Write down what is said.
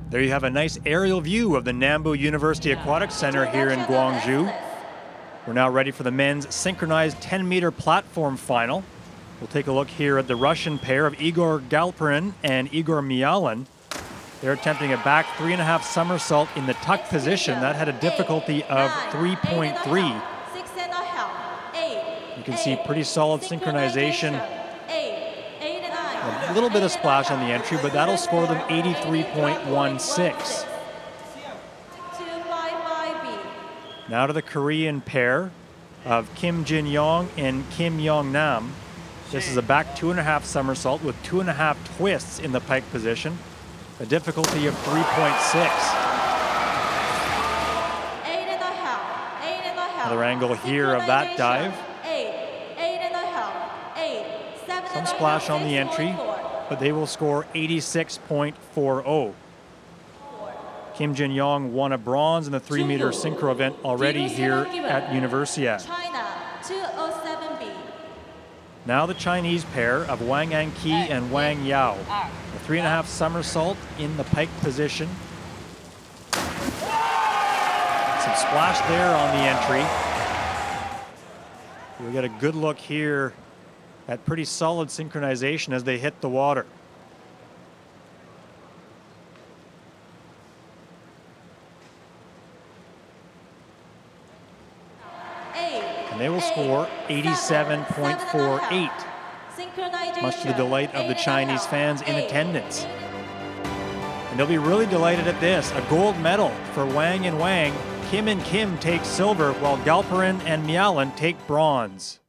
There you have a nice aerial view of the Nambu University Aquatic Center here in Gwangju. We're now ready for the men's synchronized 10-meter platform final. We'll take a look here at the Russian pair of Igor Galperin and Igor Mialin. They're attempting a back 3.5 somersault in the tuck position. That had a difficulty of 3.3. You can see pretty solid synchronization. A little bit of splash on the entry, but that'll score them 83.16. Now to the Korean pair of Kim Jin Yong and Kim Yong Nam. This is a back 2.5 somersault with 2.5 twists in the pike position. A difficulty of 3.6. Another angle here of that dive. Some splash on the entry, but they will score 86.40. Kim Jin Yong won a bronze in the 3-meter synchro event already here at Universiade. Now the Chinese pair of Wang Anqi and Wang Yao. A 3.5 somersault in the pike position. Some splash there on the entry. We get a good look here at pretty solid synchronization as they hit the water. And they will score 87.48, much to the delight of the Chinese fans in attendance. And they'll be really delighted at this, a gold medal for Wang and Wang. Kim and Kim take silver, while Galperin and Mialin take bronze.